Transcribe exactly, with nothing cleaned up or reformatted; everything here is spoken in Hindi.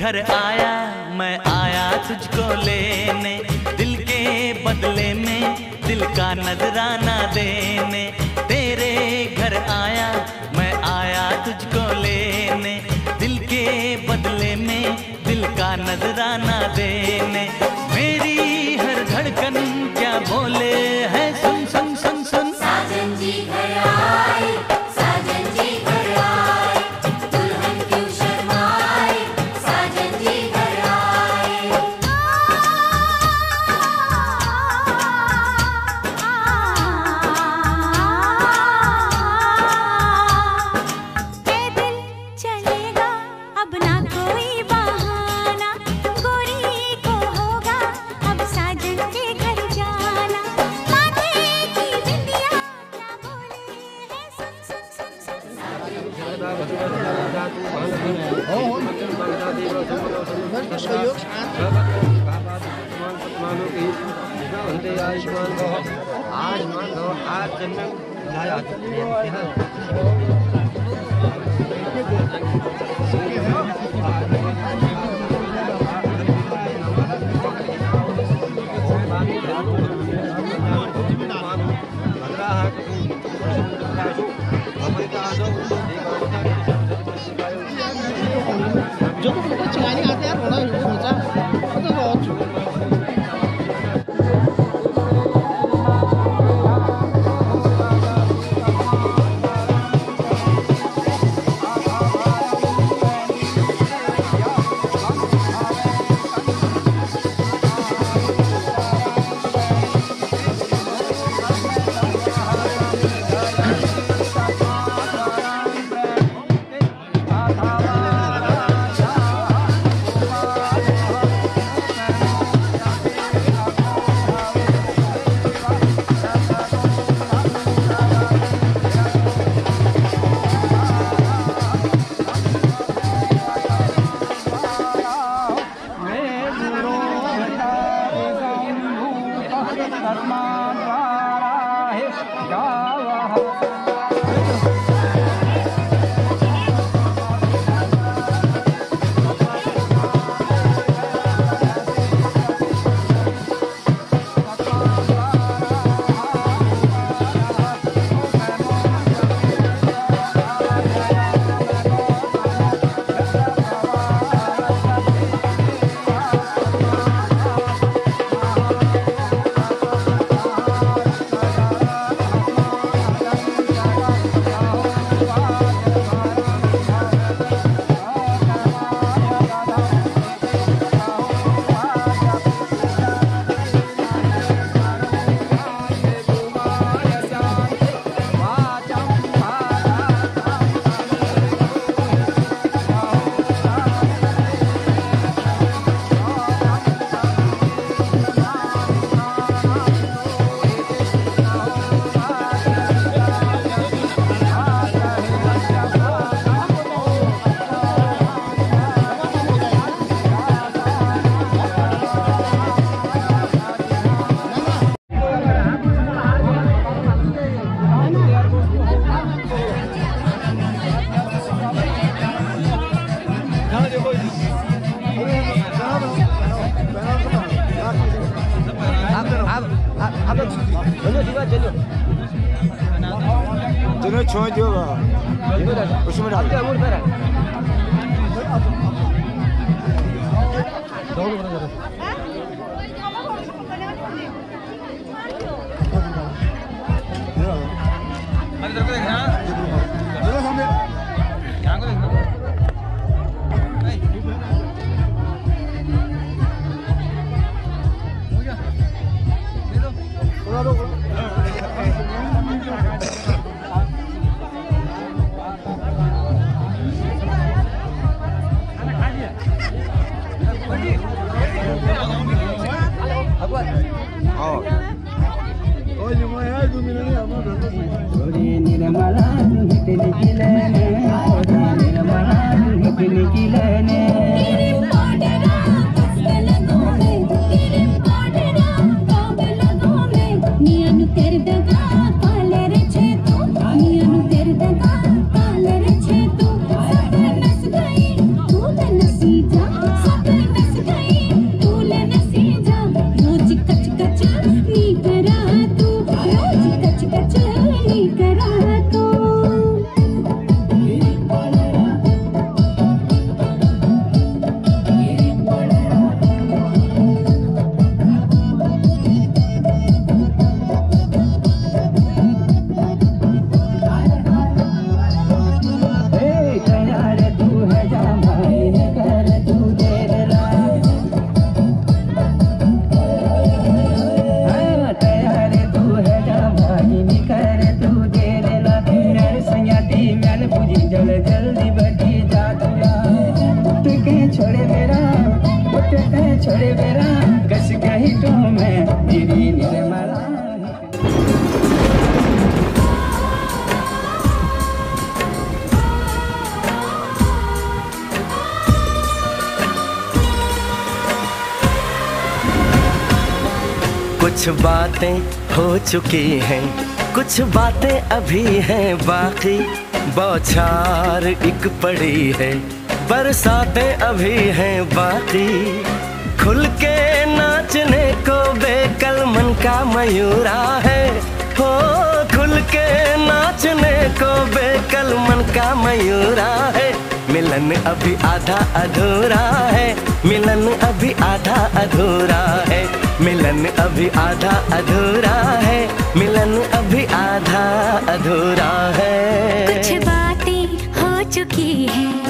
घर आया मैं आया तुझको लेने, दिल के बदले में दिल का नजराना देने। तेरे घर आया मैं आया तुझको लेने, दिल के बदले में दिल का नजराना देने। मेरी हर धड़कन क्या बोले है, सुन सुन सुन सुन। साजन जी घर आए, साजन जी घर आए, दुल्हन क्यों शर्माए, साजन जी घर आए। ये दिल चलेगा अब ना कोई बहाना, गोरी को होगा अब साजन के घर जाना। माथे की बिंदिया क्या बोले है, सुन सुन सुन सुन। जो तो चिल्लाने आते हैं रोना सोचा तो बहुत दोनों छोड़ दियो उसमें डाल जा छोड़े बेरा पुटते छोड़े बेरा कस कही तो मैं तेरी निर्मला कुछ बातें हो चुकी हैं, कुछ बातें अभी हैं बाकी, बौछार एक पड़ी है, बरसातें अभी हैं बाकी। खुल के नाचने को बेकल मन का मयूरा है, हो खुल के नाचने को बेकल मन का मयूरा है। मिलन अभी आधा अधूरा है, मिलन अभी आधा अधूरा है, मिलन अभी आधा अधूरा है, मिलन अभी आधा अधूरा है। कुछ बातें हो चुकी हैं,